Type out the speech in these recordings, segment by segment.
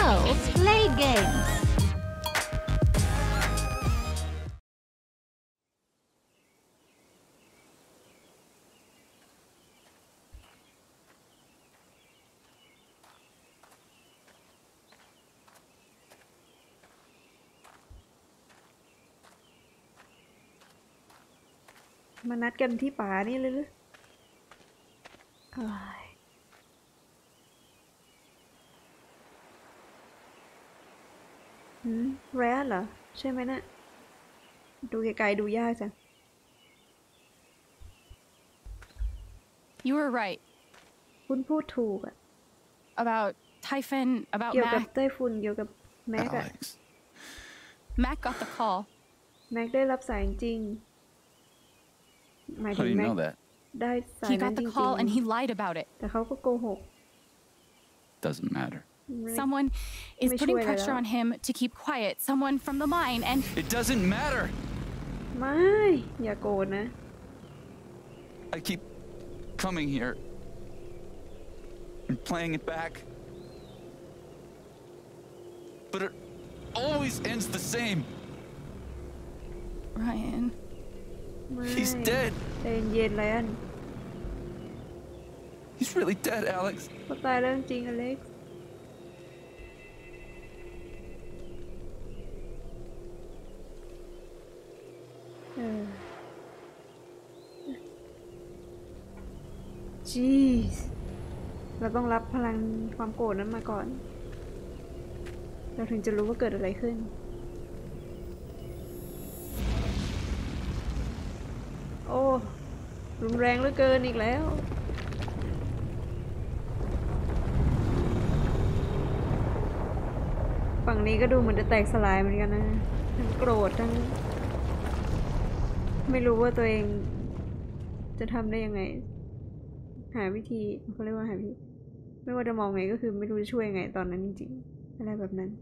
play games. มานัดกันที่ป่านี่เลยหรือแรดเหรอใช่ไหมนะดูไกลๆดูยากจัง You were right คุณพูดถูกอะ about Typhon, about เกี่ยวกับ Mac. ไต้ฝุ่นเกี่ยวกับแม็กอะ Alex. Mac got the call. แม็กได้รับสายจริงหมาย How ถึ do ง you แม็ก know that? ได้สาย He นั้น got จ the ริง call and he lied about it. ๆแต่เขาก็โกหก Doesn't matter. Someone is ไม่ putting ช่วยอะไร pressure แล้ว on him to keep quiet. Someone from the mine and It doesn't matter. ไม่อย่าโกรธนะ I keep coming here and playing it back. But it always ends the same. Ryan. ไม่ He's dead. ใจเย็นๆเลยอัน He's really dead, Alex. เขาตายแล้วจริงๆอเล็กซ์จีสเราต้องรับพลังความโกรธนั้นมาก่อนเราถึงจะรู้ว่าเกิดอะไรขึ้นโอ้รุนแรงเหลือเกินอีกแล้วฝั่งนี้ก็ดูเหมือนจะแตกสลายเหมือนกันนะทั้งโกรธทั้งไม่รู้ว่าตัวเองจะทำได้ยังไงหาวิธีเขาเรียกว่าหาวิธีไม่ว่าจะมองไงก็คือไม่รู้จะช่วยยังไงตอนนั้นจริงๆอะไรแบบนั้น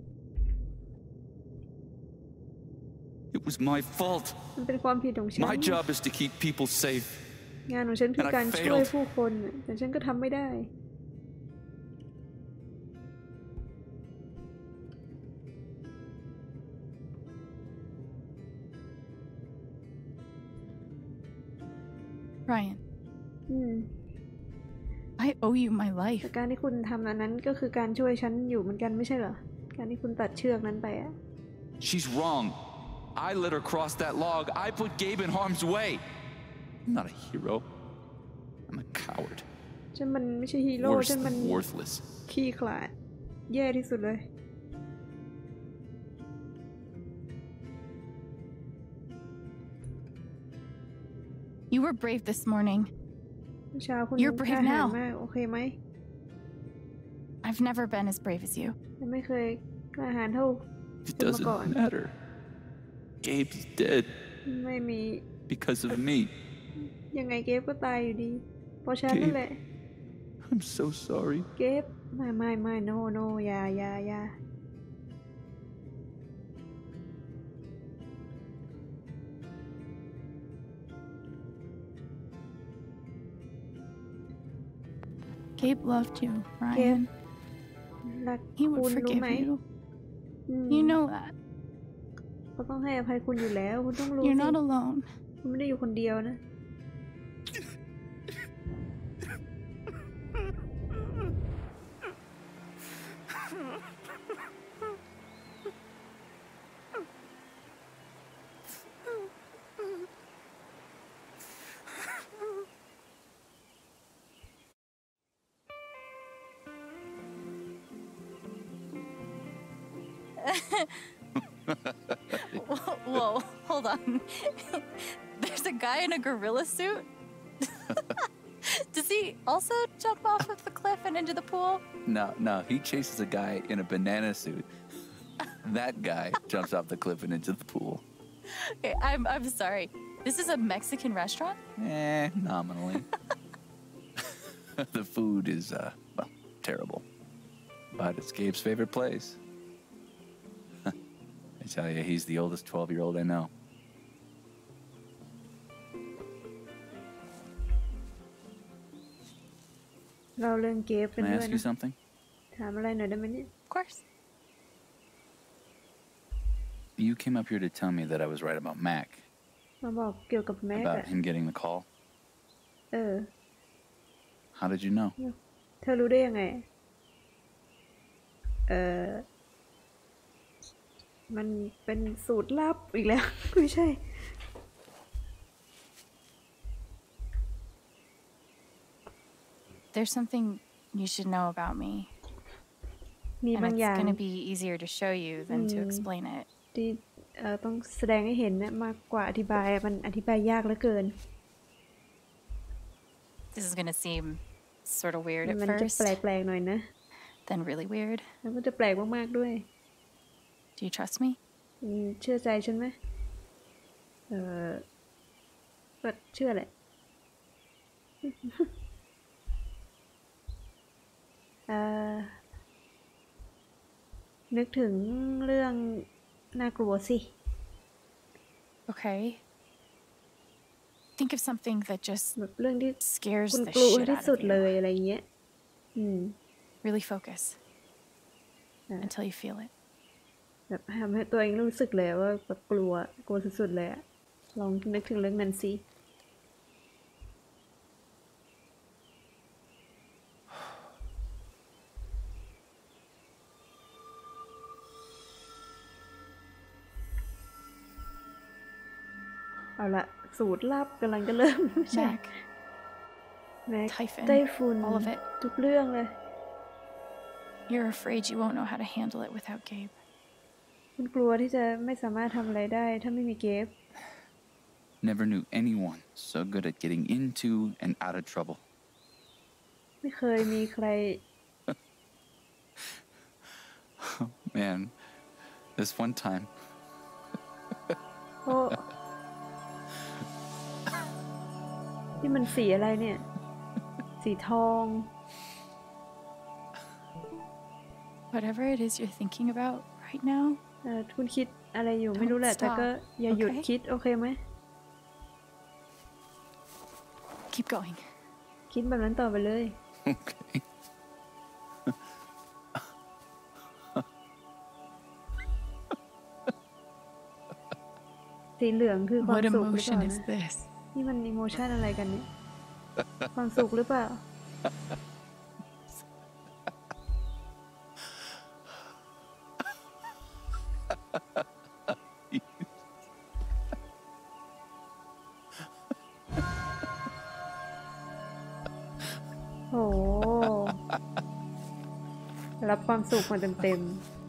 It was my fault. มันเป็นความผิดของฉัน My job is to keep people safe. งานของฉันคือ And I การช่วย failed. ผู้คนน่ะแต่ฉันก็ทำไม่ได้ Ryan. อืม I owe you my แต่ life. การที่คุณทำอันนั้นก็คือการช่วยฉันอยู่เหมือนกันไม่ใช่เหรอการที่คุณตัดเชือกนั้นไปอะ She's wrong. I let her cross that log. I put Gabe in harm's way. I'm not a hero. I'm a coward. ฉันมันไม่ใช่ฮีโร่ Worse ฉันมัน than worthless. ขี้ขลาดแย่ที่สุดเลย You were brave this morning. เมื่อเช้าคุณ You're ก brave ล้าหาญ now. มากโอเคไหม I've never been as brave as you. ฉันไม่เคยกล้าหาญเท่า It คุณมาก่อน doesn't matter. Gabe's dead ไม่มี because of me. ยังไงเกฟก็ตายอยู่ดีเพราะฉันนั่นแหละ I'm so sorry. เกฟไม่ no อย่า Gabe loved you, เกฟ Ryan. รัก He คุ would ณรู้ forgive ไหม you. อืม You know that. เขาต้องให้อภัยคุณอยู่แล้วคุณต้องรู้ You're สิ not alone. คุณไม่ได้อยู่คนเดียวนะ Whoa, hold on. There's a guy in a gorilla suit? Does he also jump off of the cliff and into the pool? No, he chases a guy in a banana suit. That guy jumps off the cliff and into the pool. Okay, I'm sorry. This is a Mexican restaurant? Nominally. The food is, well, terrible. But it's Gabe's favorite place. I tell you, he's the oldest 12-year-old I know. เราเรื่องเกฟกัน Can I ด้วย ask นะ you something? ถามอะไรหน่อยได้ไหมเนี่ย Of course. You came up here to tell me that I was right about Mac, มาบอกเกี่ยวกับแม็ก about อะ him getting the call. เออ How did you know? เธอรู้ได้ยังไง เออ มันเป็นสูตรลับอีกแล้ว ไม่ใช่ There's something you should know about me. มี And บาง it's อย่าง going to be easier to show you than to explain it. ที่ต้องแสดงให้เห็นนะมากกว่าอธิบายมันอธิบายยากเหลือเกิน This is going to seem sort of weird at มันจะ first, แปลกๆหน่อยนะ then really weird. แล้วมันจะแปลกมากๆด้วย Do you trust me? เชื่อใจฉันไหมก็เชื่อแหละ นึกถึงเรื่องน่ากลัวสิ Okay. Think of something that just แบบเรื่องที่ scares คุณ the กลัว shit ที่ out สุ of ดเล you. ยอะไรเงี้ย Really focus until you feel it. แบบทำให้ตัวเองรู้สึกเลยว่าแบบกลัวสุดๆเลยอะลองนึกถึงเรื่องนั้นสิเอาละสูตรลับกำลังจะเริ่มไม่ใช่ Mac, แม็ก Typhon, ไต้ฝุ่น all of it. ทุกเรื่องเลย You're afraid you won't know how to handle it without Gabe. คุณกลัวที่จะไม่สามารถทำอะไรได้ถ้าไม่มีเกฟ Never knew anyone so good at getting into and out of trouble. ไม่เคยมีใคร Man, this one time. โอ้นี่มันสีอะไรเนี่ย สีทอง Whatever it is you're thinking about right now, คุณคิดอะไรอยู่ไม่รู้แหละ แต่ก็อย่าหยุด Okay. คิดโอเคไหม keep going. คิดแบบนั้นต่อไปเลย Okay. สีเหลืองคือความ What สุขหรือเป emotion ล่า is นะ this? นี่มันอิโมชันอะไรกันเนี่ย ความสุขหรือเปล่า โอ้รับความสุขมาเต็ม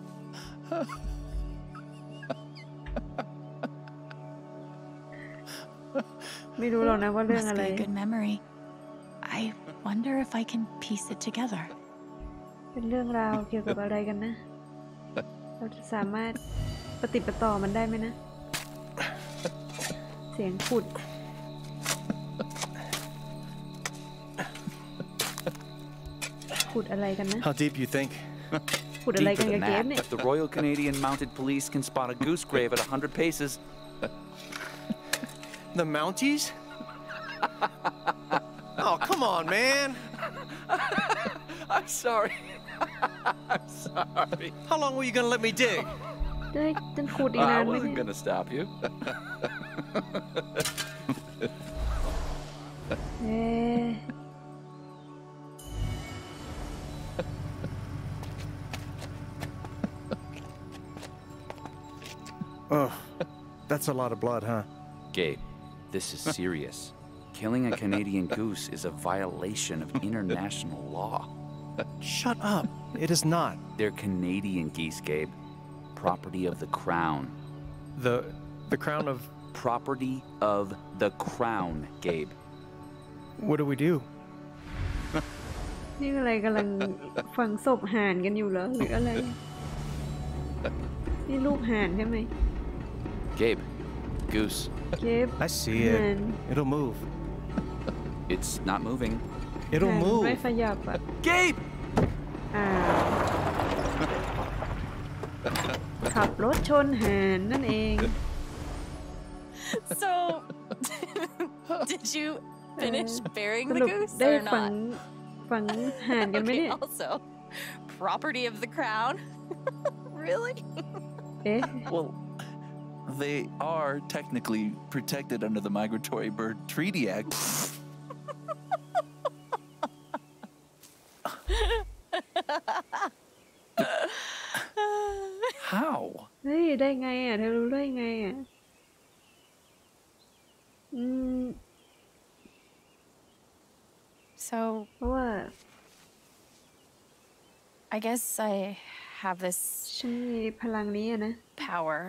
ๆ ไม่รู้หรอกนะว่าเรื่อง Must อะไร be a good memory. I wonder if I can piece it together. เป็นเรื่องราวเกี่ยวกับอะไรกันนะ เราจะสามารถปฏิปต่อมันได้ไหมนะ เสียงขุด ขุดอะไรกันนะ How deep you think? ขุดอะไรกัน Deeper กับ than เกม that, เนี่ย if the Royal Canadian Mounted Police can spot a goose grave at 100 paces. The Mounties? Oh, come on, man. I'm sorry. I'm sorry. How long were you gonna let me dig? จะให้ฉันขุดอีกนา I นไหม wasn't เนี่ย gonna stop you. เอ๊ะ Oh, that's a lot of blood, huh? Gabe, this is serious. Killing a Canadian goose is a violation of international law. Shut up. It is not. They're Canadian geese, Gabe. Property of the Crown. The crown of... Property of the Crown, Gabe. What do we do? นี่อะไรกำลังฝังศพห่านกันอยู่เหรอหรืออะไร นี่รูปห่านใช่ไหม Gabe, goose. เก็บ I see ห่าน it. It'll move. It's not moving. It'll ห่านไม่ move. ขยับอ่ะ Gabe! อ้าวขับรถชนห่านนั่นเอง So, did you finish burying ส the รุป goose ได้ or ฝัง not? ห่านกันไหม Okay, เนี่ย also, property of the crown. Really? เอ๊ะ Well, they are technically protected under the Migratory Bird Treaty Act. How? เฮ้ยได้ไงอ่ะเธอรู้ได้ไงอ่ะอืม So เพราะว่า I guess I have this ฉันมีพลังนี้อะนะ power.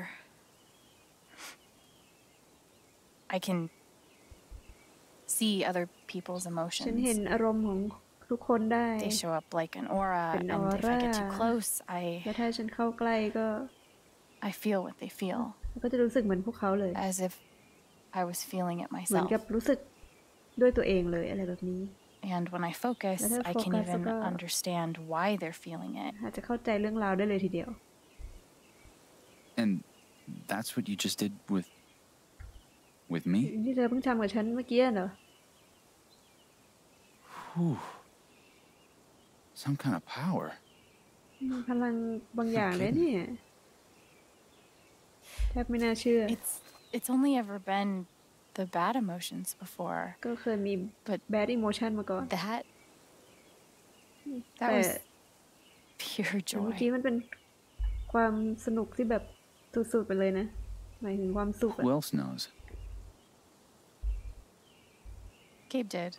I can see other people's ฉันเห็น emotions. อารมณ์ของทุกคนได้ They show up like an aura, An and if I get too aura. close, และถ้าฉันเข้าใกล้ก็ I feel what they feel, ก็จะรู้สึกเหมือนพวกเขาเลย as if I was feeling it เหมือน myself. กับรู้สึกด้วยตัวเองเลยอะไรแบบนี้ And when I focus, Let her I can focus even ako. understand why they're feeling it. อาจจะเข้าใจเรื่องราวได้เลยทีเดียว And that's what you just did with me? ที่เธอเพิ่งทำกับฉันเมื่อกี้เหรอ Whew. Some kind of power. มีพลังบางอย่างเลยเนี่ยแทบไม่น่าเชื่อ It's only ever been the bad emotions before. ก็เคยมี But bad emotion มาก่อน that แต่ was pure เมื่อ joy. กี้มันเป็นความสนุกที่แบบสุดๆไปเลยนะหมายถึงความสุขอะ Who else knows? Gabe did.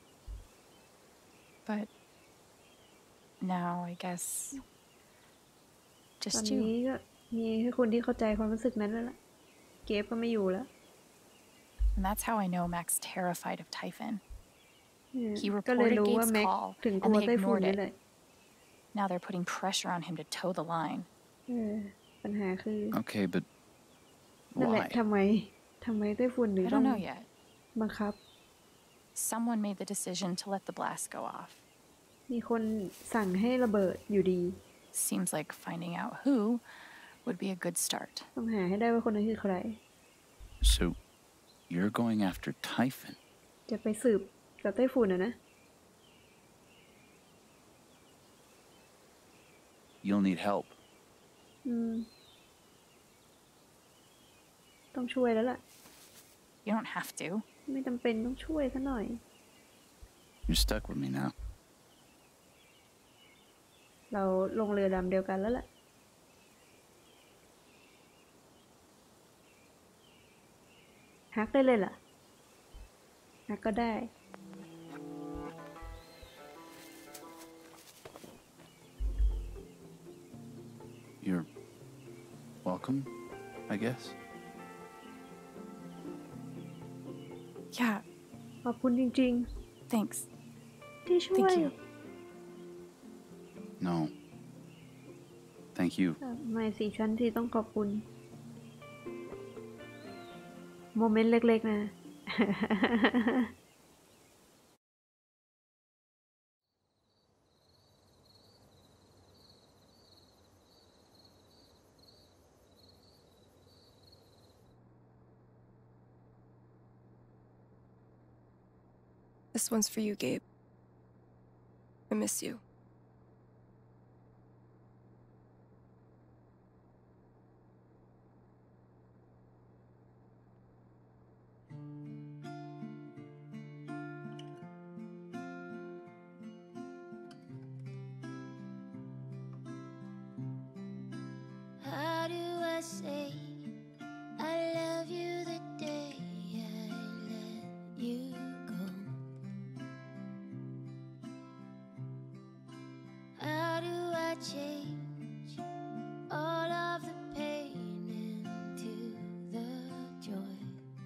But now I guess ตอน just นี้ you. ก็มีแค่คนที่เข้าใจความรู้สึกนั้นแล้วล่ะเก็บก็ไม่อยู่แล้ว And that's how I know Mac's terrified of Typhon. เนี่ย He ก็เลย reported รู้ว่า Gabe's แม็ก call ถึงก and ลัว they ไต้ฝุ่น ignored นี่ it. แหละ Now they're putting pressure on him to toe the line. ปัญหาคือ Okay, but นั่นแหละ why? ทำไมไต้ฝุ่นถึง I ต้อ don't ง know yet. บังคับ Someone made the decision to let the blast go off. มีคนสั่งให้ระเบิดอยู่ดี Seems like finding out who would be a good start. ต้องหาให้ได้ว่าคนนั้นคือใคร So, you're going after Typhon? จะไปสืบกับไต้ฝุ่นนะ You'll need help. ต้องช่วยแล้วล่ะ You don't have to. ไม่จำเป็นต้องช่วยซะหน่อย You're stuck with me now. เราลงเรือลำเดียวกันแล้วล่ะ ฮักได้เลยล่ะ ฮักก็ได้ You're welcome, I guess. Yeah, ขอบคุณจริง thanks. ๆ ที่ช่วย Thank you. No. Thank you. ไม่สิฉันที่ต้องขอบคุณ โมเมนต์เล็กๆนะ This one's for you, Gabe. I miss you. How do I say I love you the day I let you go? How do I change all of the pain into the joy?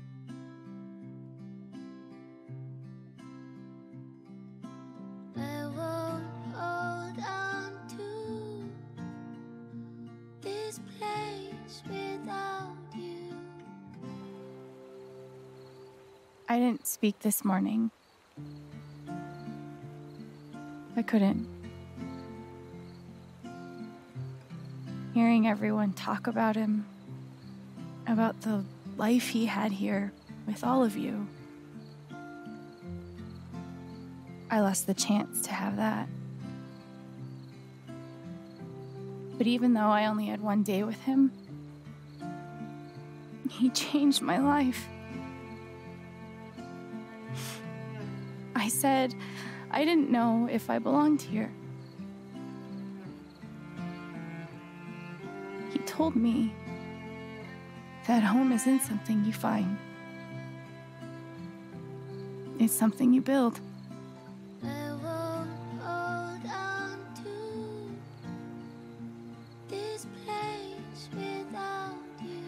I won't hold on to this place without you. I didn't speak this morning. I couldn't. Hearing everyone talk about him, about the life he had here with all of you, I lost the chance to have that. But even though I only had one day with him, he changed my life. I said I didn't know if I belonged here. He told me that home isn't something you find. It's something you build. I won't hold on to this place without you.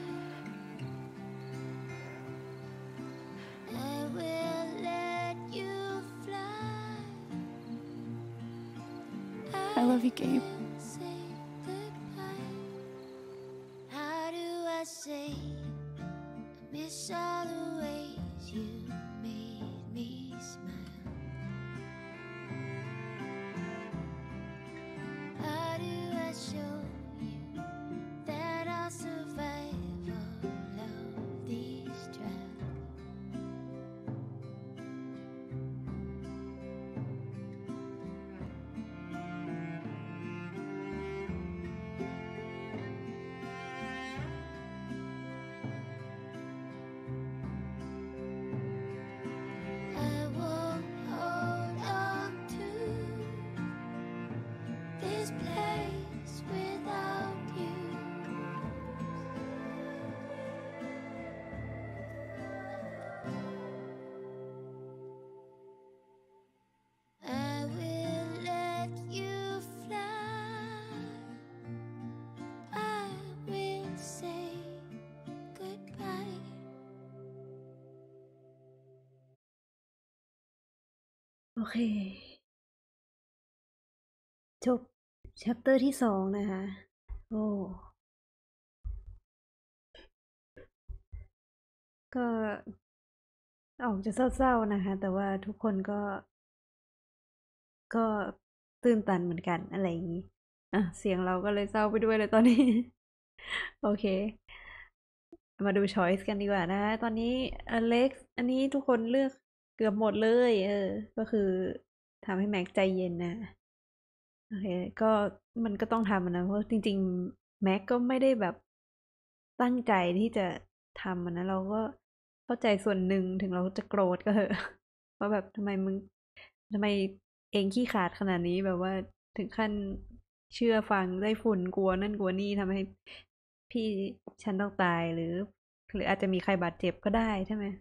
I will let you fly. I love you, Gabe. will say goodbye. How do I say I miss all the ways you made me smile? How do I show you that I'll survive all of these trials? I won't hold on to this place without you. I will let you fly. I will say goodbye. โอเค จบ chapter ที่สองนะคะ โอ้ ก็ออกจะเศร้าๆนะคะ แต่ว่าทุกคนก็ตื้นตันเหมือนกันอะไรอย่างนี้ เสียงเราก็เลยเศร้าไปด้วยเลยตอนนี้ โอเค มาดู choice กันดีกว่านะ ตอนนี้อเล็กซ์อันนี้ทุกคนเลือกเกือบหมดเลย ก็คือทำให้แม็กใจเย็นนะ โอเค ก็มันก็ต้องทำนะ เพราะจริงๆ แม็กก็ไม่ได้แบบตั้งใจที่จะทำนะ เราก็เข้าใจส่วนหนึ่งถึงเราจะโกรธก็เถอะ ว่าแบบทำไมเองขี้ขลาดขนาดนี้แบบว่าถึงขั้นเชื่อฟังได้ฝุ่นกลัวนั่นกลัวนี่ทำให้พี่ฉันต้องตายหรืออาจจะมีใครบาดเจ็บก็ได้ใช่ไหม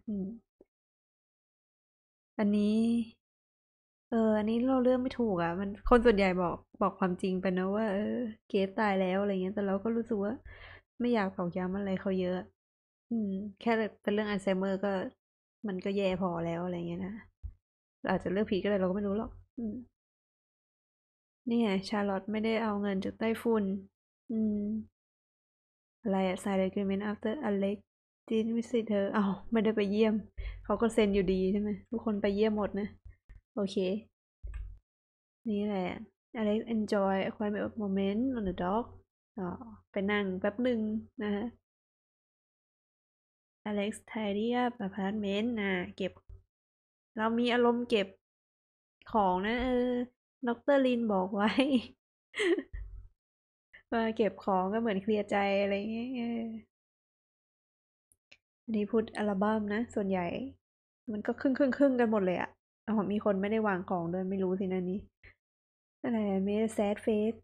อันนี้อันนี้เราเลือกไม่ถูกอ่ะ มันคนส่วนใหญ่บอกความจริงไปนะว่าเกรทตายแล้วอะไรเงี้ย แต่เราก็รู้สึกว่าไม่อยากตอกย้ำอะไรเขาเยอะ แค่เป็นเรื่องอัลไซเมอร์ก็มันก็แย่พอแล้วอะไรเงี้ยนะเราอาจจะเลือกผิดก็ได้เราก็ไม่รู้หรอกนี่ไงชาร์ลอตไม่ได้เอาเงินจากไต้ฝุ่นอะไรอะ sign agreement after Alex didn't visit her ไม่ได้ไปเยี่ยม เขาก็เซ็นอยู่ดีใช่ไหมทุกคนไปเยี่ยมหมดนะ โอเค นี่แหละ Alex enjoy a quiet moment on the dock ไปนั่งแป๊บหนึ่งนะฮะ Alex tidy up apartment เก็บ เรามีอารมณ์เก็บของนะดร.ลินบอกไว้ ว่าเก็บของก็เหมือนเคลียร์ใจอะไรอย่างเงี้ยอันนี้พูดอัลบั้มนะ ส่วนใหญ่ มันก็ครึ่งกันหมดเลยอะมีคนไม่ได้วางของด้วยไม่รู้สินะนี้อะไรเมสแซดเฟส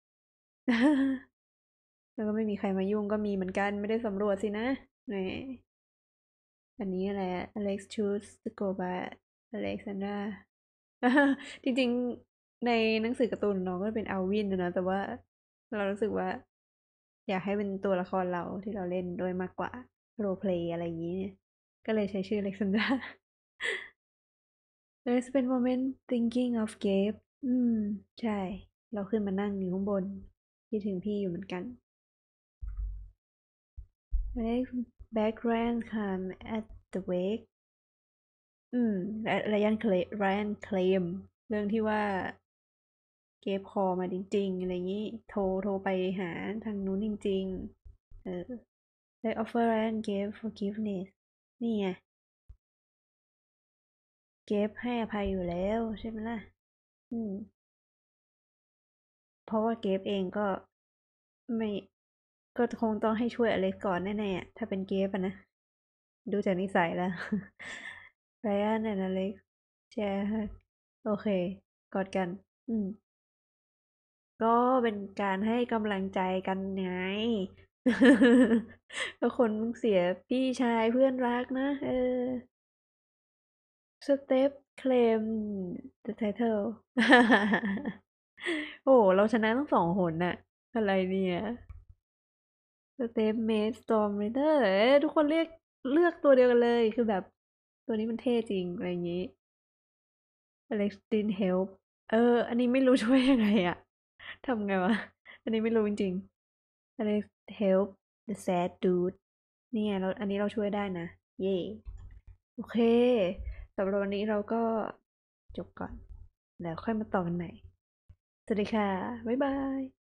แล้วก็ไม่มีใครมายุ่งก็มีเหมือนกันไม่ได้สำรวจสินะแหมอันนี้อะไร Alex choose to go by Alexandra จริงๆในหนังสือการ์ตูนน้องก็เป็นอัลวินนะแต่ว่าเรารู้สึกว่าอยากให้เป็นตัวละครเราที่เราเล่นด้วยมากกว่าโรลเพลย์อะไรอย่างนี้ก็เลยใช้ชื่อ Alexandra There's been moment thinking of Gabe ใช่เราขึ้นมานั่งอยู่ข้างบนคิดถึงพี่อยู่เหมือนกัน Alex background come at the wake ไรอันเคลมเรื่องที่ว่าเก็บคอมาจริงๆอะไรอย่างนี้โทรไปหาทางนู้นจริงๆได้ออฟเฟอร์ไรอัน gave forgiveness นี่ไงเก็บให้อภัยอยู่แล้วใช่ไหมล่ะเพราะว่าเก็บเองก็ไม่ก็คงต้องให้ช่วยอเล็กก่อนแน่ๆอะถ้าเป็นเกฟอะนะ ดูจากนิสัยแล้ว ไรอันและอเล็กแชร์โอเค กอดกัน ก็เป็นการให้กำลังใจกันไง ก็คนเสียพี่ชายเพื่อนรักนะ สเต็ปเคลม the title โอ้เราชนะทั้ง2 หนน่ะ อะไรเนี่ยสเต็ปเมสตอร์มเรเดอร์ทุกคนเลือกตัวเดียวกันเลย คือแบบตัวนี้มันเท่จริง อะไรอย่างนี้ Alex didn't help อันนี้ไม่รู้ช่วยยังไงอะทำไงวะ อันนี้ไม่รู้จริงๆ Alex help the sad dude เนี่ยอันนี้เราช่วยได้นะ เย่โอเคสำหรับวันนี้เราก็จบก่อน แล้วค่อยมาต่อกันใหม่ สวัสดีค่ะ บ๊ายบาย